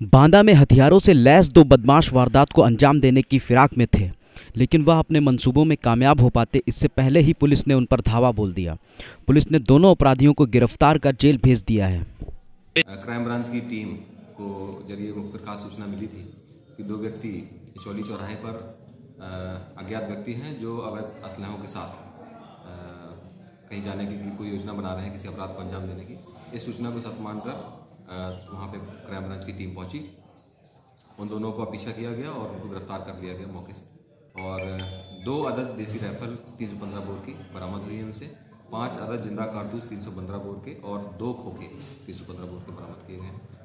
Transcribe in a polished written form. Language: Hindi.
बांदा में हथियारों से लैस दो बदमाश वारदात को अंजाम देने की फिराक में थे, लेकिन वह अपने मंसूबों में कामयाब हो पाते इससे पहले ही पुलिस ने उन पर धावा बोल दिया। पुलिस ने दोनों अपराधियों को गिरफ्तार कर जेल भेज दिया है। क्राइम ब्रांच की टीम को जरिए मुखबिर खास सूचना मिली थी कि दो व्यक्ति चौली चौराहे पर अज्ञात व्यक्ति हैं जो अवैध असलहों के साथ कहीं जाने की कोई योजना बना रहे हैं, किसी अपराध को अंजाम देने की। इस सूचना को सत्य मानकर वहाँ पे क्राइम ब्रांच की टीम पहुँची। उन दोनों को पीछा किया गया और उनको गिरफ्तार कर लिया गया मौके से। और 2 अदद देसी राइफल 315 बोर की बरामद हुई है उनसे। 5 अदद जिंदा कारतूस 315 बोर के और 2 खोखे 315 बोर के बरामद किए गए हैं।